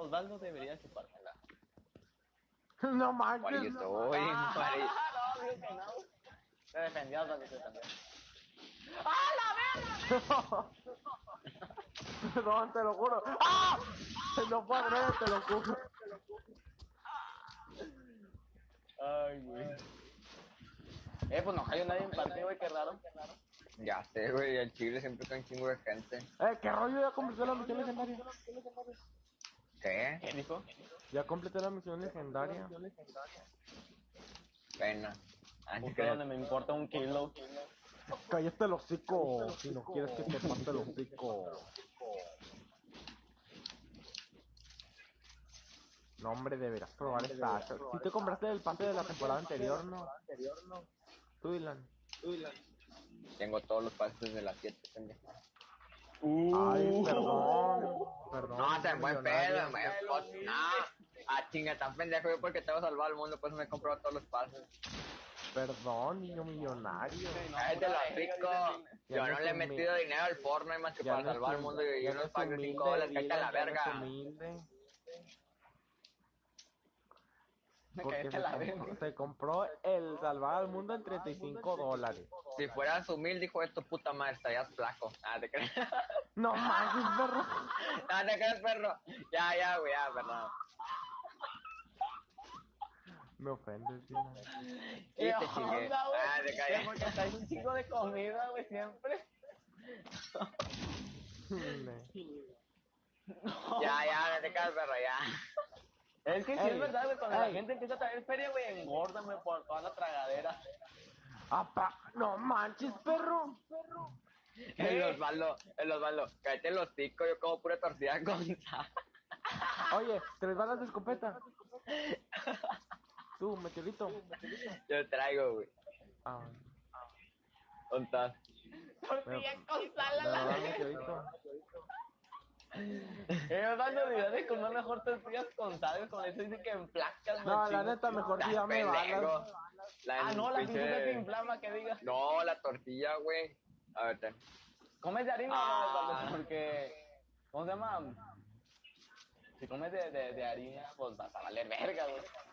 Osvaldo debería chupármela. No What are you manches. doing, buddy? No, digo que no. Te defendió, Osvaldo, te defendió. ¡Ah, la verga! Perdón, te lo juro. ¡Ah! No fue adrede, te lo juro. Ay, güey. Pues no cayó nadie en partido, güey, qué raro. Ya sé, güey, el Chile siempre con un chingo de gente. ¿Qué rollo? Ya completé la misión legendaria. ¿Qué? ¿Qué dijo? Ya completé la misión legendaria. Pena. Justo donde me importa un kilo. Cállate el hocico, si no quieres que te pase el hocico. No, hombre, deberás probar esta. Si te compraste el pase de la temporada anterior, ¿no? Tú, Dylan. Tengo todos los pases de las 7, pendejo. Ay, perdón. Perdón. No, se buen millonario. pedo, güey. No. Ah, chinga, tan pendejo yo porque te voy a salvar al mundo, pues me he comprado todos los pases. Perdón, niño millonario. Cállate los ricos. Ya Yo no no es le he humilde. metido dinero al Fortnite más que Ya para no es salvar al mundo y ya no unos es packs de 5 humilde, dólares. Cállate a la Dylan, ya no es verga. humilde. Me Porque caíste la verga. se compró el salvar al mundo en $35. Si fueras humilde, hijo de tu puta madre, estarías flaco. Ah, te crees. No manches, perro. Ah, te crees, perro. Ya, güey, ya, perdón. Me ofendes, Dylan. Y te chingué. onda, güey? Ah, te caí. Porque traes un chingo de comida, güey, siempre. Ya, no te caes, perro, ya. Es que sí es verdad, güey, cuando la Ey. gente empieza a traer feria, güey, engorda, güey, por toda la tragadera. No manches, perro. El Osvaldo, cállate los picos, yo como pura tortilla con sal. Oye, 3 balas de escopeta. Tú, meteorito. Yo traigo, güey. Ah, ¿Dónde estás? Tortilla con sal a me la va a dar verga. meteorito. Dando ideas de comer mejor tortillas con sal, con eso dice que emplacas, No, machín. la neta, mejor sí dame Pendejo. balas. No, la pinche te inflama, que diga. No, la tortilla, güey. A ver, ten. ¿Comes de harina o no, Osvaldo? Porque, ¿cómo se llama? Si comes de harina, pues vas a valer verga, güey.